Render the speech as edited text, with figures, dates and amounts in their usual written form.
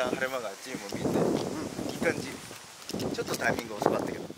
だん晴れ間があっちにも見えて、いい感じ。ちょっとタイミング遅かったけど。